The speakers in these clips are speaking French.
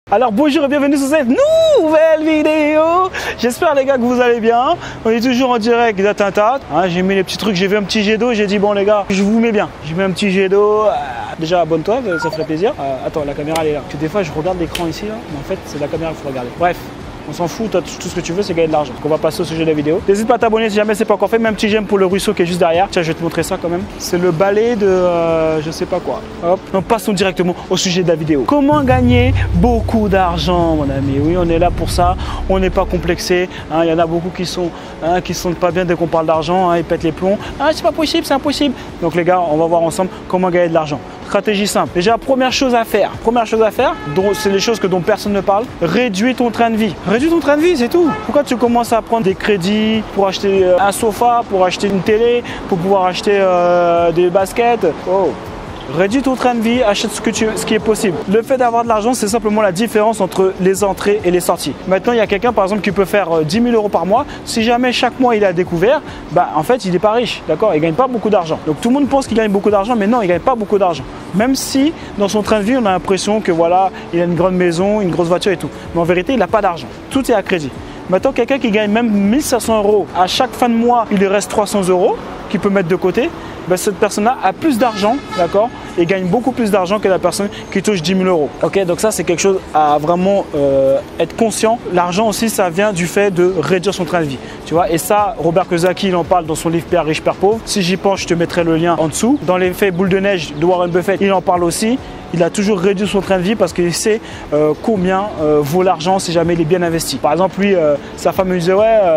Alors bonjour et bienvenue sur cette nouvelle vidéo. J'espère les gars que vous allez bien. On est toujours en direct d'Attentat. J'ai mis les petits trucs, j'ai vu un petit jet d'eau, j'ai dit bon les gars, je vous mets bien. J'ai mis un petit jet d'eau. Déjà abonne-toi, ça ferait plaisir. Attends, la caméra elle est là. Parce que des fois je regarde l'écran ici là, mais en fait c'est la caméra qu'il faut regarder. Bref. On s'en fout, toi, tout ce que tu veux c'est gagner de l'argent. Donc on va passer au sujet de la vidéo. N'hésite pas à t'abonner si jamais c'est pas encore fait. Mets un petit j'aime pour le ruisseau qui est juste derrière. Tiens, je vais te montrer ça quand même. C'est le balai de je sais pas quoi. Hop. Donc passons directement au sujet de la vidéo. Comment gagner beaucoup d'argent, mon ami? Oui, on est là pour ça. On n'est pas complexé. Il y en a beaucoup qui sont pas bien dès qu'on parle d'argent. Ils pètent les plombs. C'est pas possible, c'est impossible. Donc les gars, on va voir ensemble comment gagner de l'argent. Stratégie simple. Déjà, première chose à faire, c'est les choses dont personne ne parle. Réduis ton train de vie. Réduis ton train de vie, c'est tout. Pourquoi tu commences à prendre des crédits pour acheter un sofa, pour acheter une télé, pour pouvoir acheter des baskets? Réduis ton train de vie, achète ce qui est possible. Le fait d'avoir de l'argent, c'est simplement la différence entre les entrées et les sorties. Maintenant, il y a quelqu'un par exemple qui peut faire 10 000 € par mois. Si jamais chaque mois il a découvert, en fait il n'est pas riche, d'accord? Il ne gagne pas beaucoup d'argent. Donc tout le monde pense qu'il gagne beaucoup d'argent, mais non, il ne gagne pas beaucoup d'argent. Même si dans son train de vie, on a l'impression que voilà, il a une grande maison, une grosse voiture et tout. Mais en vérité, il n'a pas d'argent. Tout est à crédit. Maintenant, quelqu'un qui gagne même 1 500 €, à chaque fin de mois, il lui reste 300 € qu'il peut mettre de côté. Cette personne-là a plus d'argent, d'accord, et gagne beaucoup plus d'argent que la personne qui touche 10 000 €. Ok, donc ça c'est quelque chose à vraiment être conscient. L'argent aussi, ça vient du fait de réduire son train de vie, tu vois. Et ça, Robert Kiyosaki, il en parle dans son livre Père riche, Père pauvre. Si j'y pense, je te mettrai le lien en dessous. Dans l'effet boule de neige de Warren Buffett, il en parle aussi. Il a toujours réduit son train de vie parce qu'il sait combien vaut l'argent si jamais il est bien investi. Par exemple, lui, sa femme lui disait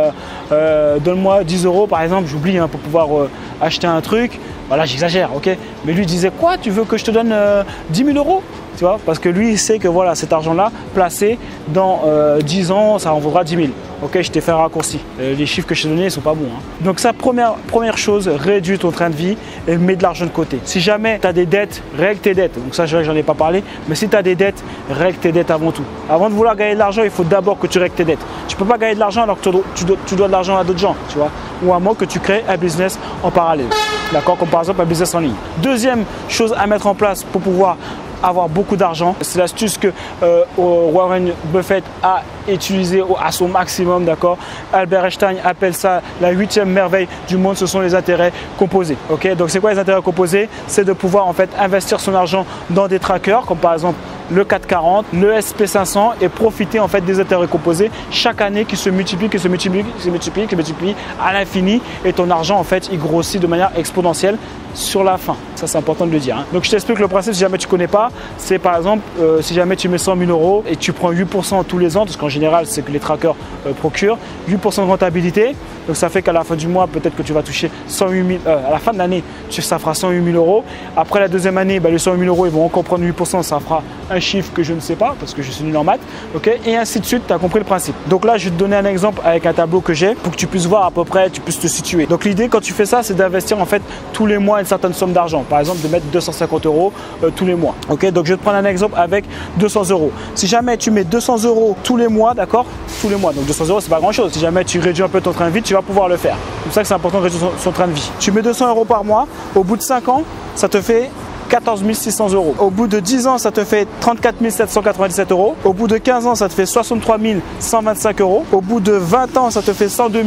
donne-moi 10 € par exemple, j'oublie pour pouvoir acheter un truc. Voilà, j'exagère, ok. Mais lui disait quoi? Tu veux que je te donne 10 000 €? Tu vois, parce que lui, il sait que voilà, cet argent-là, placé dans 10 ans, ça en vaudra 10 000. Ok, je t'ai fait un raccourci. Les chiffres que je t'ai donnés, ils ne sont pas bons. Donc ça, première chose, réduis ton train de vie et mets de l'argent de côté. Si jamais tu as des dettes, règle tes dettes. Donc ça, j'en ai pas parlé. Mais si tu as des dettes, règle tes dettes avant tout. Avant de vouloir gagner de l'argent, il faut d'abord que tu règles tes dettes. Tu ne peux pas gagner de l'argent alors que tu dois de l'argent à d'autres gens, tu vois. Ou à moins que tu crées un business en parallèle. D'accord, comme par exemple un business en ligne. Deuxième chose à mettre en place pour pouvoir avoir beaucoup d'argent, c'est l'astuce que Warren Buffett a utilisée à son maximum, d'accord. Albert Einstein appelle ça la 8e merveille du monde, ce sont les intérêts composés. Ok, donc c'est quoi les intérêts composés? C'est de pouvoir en fait investir son argent dans des trackers, comme par exemple le 440, le SP500 et profiter en fait des intérêts composés chaque année qui se multiplient, à l'infini et ton argent en fait il grossit de manière exponentielle sur la fin. Ça c'est important de le dire. Donc je t'explique le principe si jamais tu ne connais pas. C'est par exemple si jamais tu mets 100 000 € et tu prends 8% tous les ans, parce qu'en général c'est que les trackers procurent 8% de rentabilité. Donc ça fait qu'à la fin du mois peut-être que tu vas toucher 108 000, à la fin de l'année ça fera 108 000 €. Après la deuxième année, les 108 000 € ils vont encore prendre 8%, ça fera un chiffre que je ne sais pas parce que je suis nul en maths, ok, et ainsi de suite. Tu as compris le principe. Donc là je vais te donner un exemple avec un tableau que j'ai pour que tu puisses voir à peu près, tu puisses te situer. Donc l'idée quand tu fais ça, c'est d'investir en fait tous les mois une certaine somme d'argent. Par exemple de mettre 250 € tous les mois. Ok, donc je vais te prendre un exemple avec 200 €. Si jamais tu mets 200 € tous les mois, d'accord, tous les mois, donc 200 € c'est pas grand chose. Si jamais tu réduis un peu ton train de vie, tu vas pouvoir le faire. C'est pour ça que c'est important de réduire son train de vie. Tu mets 200 € par mois, au bout de 5 ans, ça te fait 14 600 €. Au bout de 10 ans, ça te fait 34 797 €. Au bout de 15 ans, ça te fait 63 125 €. Au bout de 20 ans, ça te fait 102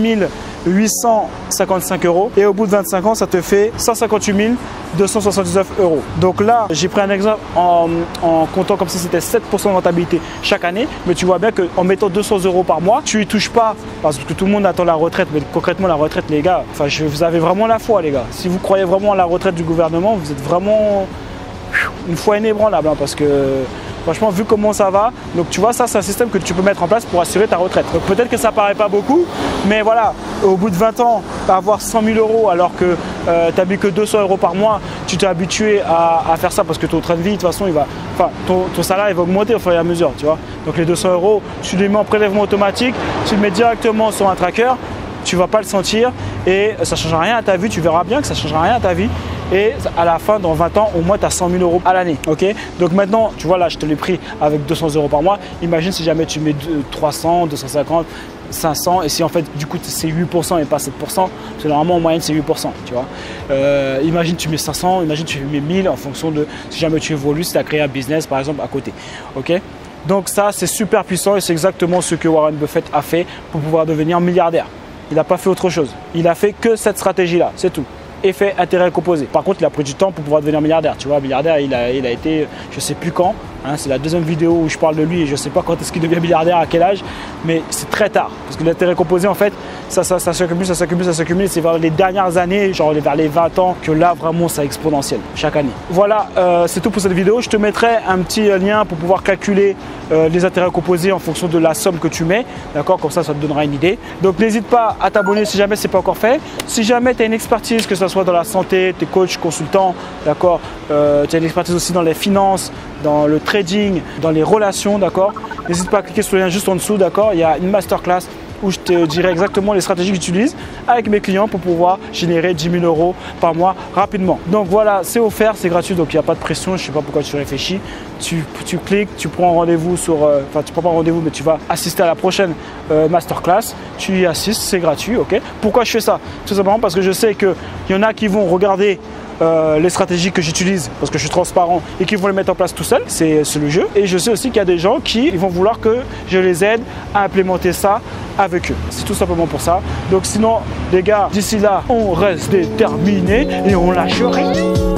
855 €. Et au bout de 25 ans, ça te fait 158 279 €. Donc là, j'ai pris un exemple en comptant comme si c'était 7% de rentabilité chaque année. Mais tu vois bien qu'en mettant 200 € par mois, tu n'y touches pas parce que tout le monde attend la retraite. Mais concrètement, la retraite, les gars, vous avez vraiment la foi, les gars. Si vous croyez vraiment à la retraite du gouvernement, vous êtes vraiment une foi inébranlable parce que franchement, vu comment ça va, donc tu vois, ça c'est un système que tu peux mettre en place pour assurer ta retraite. Donc peut-être que ça paraît pas beaucoup, mais voilà, au bout de 20 ans, avoir 100 000 € alors que tu n'as mis que 200 € par mois, tu t'es habitué à faire ça parce que ton train de vie, de toute façon, ton salaire il va augmenter au fur et à mesure, tu vois. Donc les 200 €, tu les mets en prélèvement automatique, tu le mets directement sur un tracker, tu ne vas pas le sentir et ça ne changera rien à ta vie, tu verras bien que ça ne changera rien à ta vie. Et à la fin, dans 20 ans, au moins, tu as 100 000 € à l'année. Okay, donc maintenant, tu vois, là, je te l'ai pris avec 200 € par mois. Imagine si jamais tu mets 300, 250, 500 et si en fait, du coup, c'est 8% et pas 7%. Parce que normalement, en moyenne, c'est 8%. Tu vois. Imagine tu mets 500, imagine tu mets 1000 en fonction de si jamais tu évolues, si tu as créé un business, par exemple, à côté. Ok. Donc ça, c'est super puissant et c'est exactement ce que Warren Buffett a fait pour pouvoir devenir milliardaire. Il n'a pas fait autre chose. Il a fait que cette stratégie-là, c'est tout. Effet intérêt composé. Par contre, il a pris du temps pour pouvoir devenir milliardaire. Tu vois, milliardaire, il a été, je sais plus quand. Hein, c'est la deuxième vidéo où je parle de lui et je ne sais pas quand est-ce qu'il devient milliardaire, à quel âge, mais c'est très tard. Parce que l'intérêt composé, en fait, ça s'accumule, ça s'accumule, ça s'accumule. C'est vers les dernières années, genre vers les 20 ans, que là, vraiment, c'est exponentiel, chaque année. Voilà, c'est tout pour cette vidéo. Je te mettrai un petit lien pour pouvoir calculer les intérêts composés en fonction de la somme que tu mets. D'accord, comme ça te donnera une idée. Donc, n'hésite pas à t'abonner si jamais ce n'est pas encore fait. Si jamais tu as une expertise, que ce soit dans la santé, tu es coach, consultant, d'accord, tu as une expertise aussi dans les finances, dans le trading, dans les relations, d'accord, n'hésite pas à cliquer sur le lien juste en dessous, d'accord. Il y a une masterclass où je te dirai exactement les stratégies que j'utilise avec mes clients pour pouvoir générer 10 000 € par mois rapidement. Donc voilà, c'est offert, c'est gratuit, donc il n'y a pas de pression. Je ne sais pas pourquoi tu réfléchis. Tu cliques, tu prends un rendez-vous sur, enfin tu prends pas un rendez-vous, mais tu vas assister à la prochaine masterclass. Tu y assistes, c'est gratuit, ok. Pourquoi je fais ça? Tout simplement parce que je sais qu'il y en a qui vont regarder les stratégies que j'utilise parce que je suis transparent et qui vont les mettre en place tout seul, c'est le jeu. Et je sais aussi qu'il y a des gens qui vont vouloir que je les aide à implémenter ça avec eux. C'est tout simplement pour ça. Donc sinon les gars, d'ici là, on reste déterminés et on lâche rien.